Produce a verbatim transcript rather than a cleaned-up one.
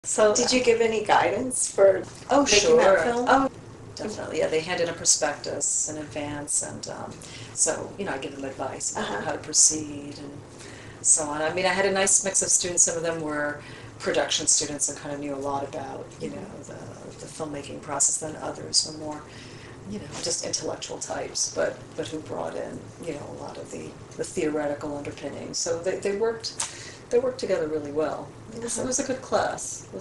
So did you give any guidance for Oh, making sure. that film? Oh, definitely. Yeah, they hand in a prospectus in advance, and um, so you know, I give them advice about Uh-huh. how to proceed and so on. I mean, I had a nice mix of students. Some of them were production students and kind of knew a lot about you know the, the filmmaking process. Then others were more you know just intellectual types, but but who brought in you know a lot of the, the theoretical underpinnings. So they, they worked they worked together really well. It was, it Uh-huh. was a good class. It was